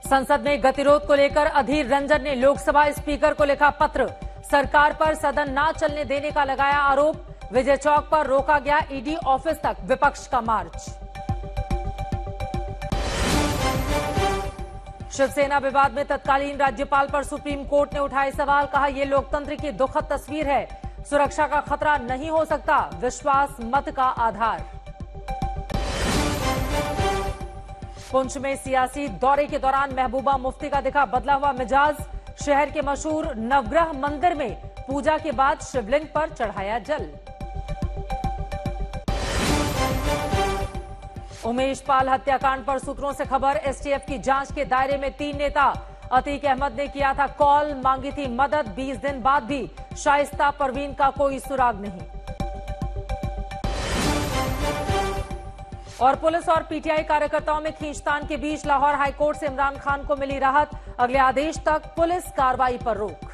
संसद में गतिरोध को लेकर अधीर रंजन ने लोकसभा स्पीकर को लिखा पत्र। सरकार पर सदन न चलने देने का लगाया आरोप। विजय चौक पर रोका गया ईडी ऑफिस तक विपक्ष का मार्च। शिवसेना विवाद में तत्कालीन राज्यपाल पर सुप्रीम कोर्ट ने उठाए सवाल। कहा, यह लोकतंत्र की दुखद तस्वीर है। सुरक्षा का खतरा नहीं हो सकता, विश्वास मत का आधार। पुंछ में सियासी दौरे के दौरान महबूबा मुफ्ती का दिखा बदला हुआ मिजाज। शहर के मशहूर नवग्रह मंदिर में पूजा के बाद शिवलिंग पर चढ़ाया जल। उमेश पाल हत्याकांड पर सूत्रों से खबर। एसटीएफ की जांच के दायरे में 3 नेता। अतीक अहमद ने किया था कॉल, मांगी थी मदद। 20 दिन बाद भी शाइस्ता परवीन का कोई सुराग नहीं। और पुलिस और पीटीआई कार्यकर्ताओं में खींचतान के बीच लाहौर हाईकोर्ट से इमरान खान को मिली राहत। अगले आदेश तक पुलिस कार्रवाई पर रोक।